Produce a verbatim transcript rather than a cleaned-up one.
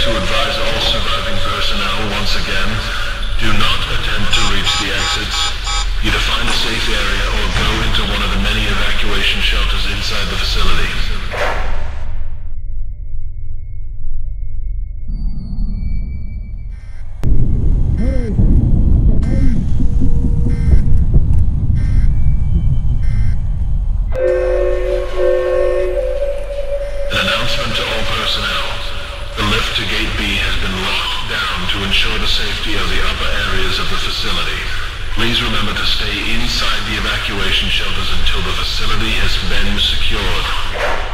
to advise all surviving personnel once again, do not attempt to reach the exits. Either find a safe area or go into one of the many evacuation shelters inside the facility. To Gate B has been locked down to ensure the safety of the upper areas of the facility. Please remember to stay inside the evacuation shelters until the facility has been secured.